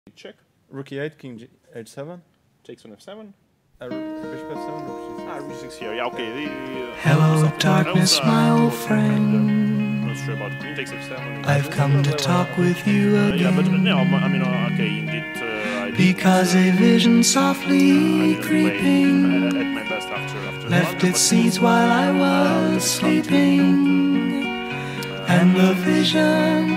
Check. Rook e8, king h7. Takes on f7. Bishop f7, rook c6. Rook 6 here. Yeah, okay. Hello, darkness, my old friend. Not sure about queen takes f7. I've come to talk with you Yeah, but again. no, I mean, okay, indeed. Because a vision softly creeping at my best after left its seeds while I was sleeping, and the vision